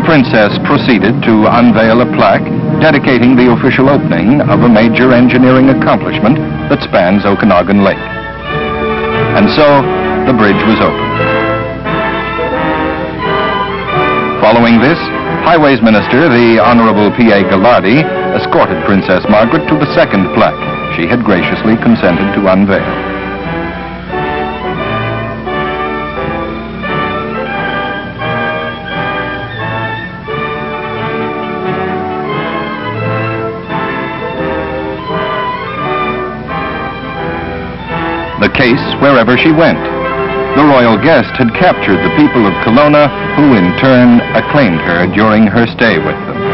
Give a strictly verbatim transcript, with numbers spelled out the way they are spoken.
Princess proceeded to unveil a plaque dedicating the official opening of a major engineering accomplishment that spans Okanagan Lake. And so, the bridge was opened. Following this, Highways Minister, the Honorable P A Gallardi, escorted Princess Margaret to the second plaque she had graciously consented to unveil. The case wherever she went. The royal guest had captured the people of Kelowna, who in turn acclaimed her during her stay with them.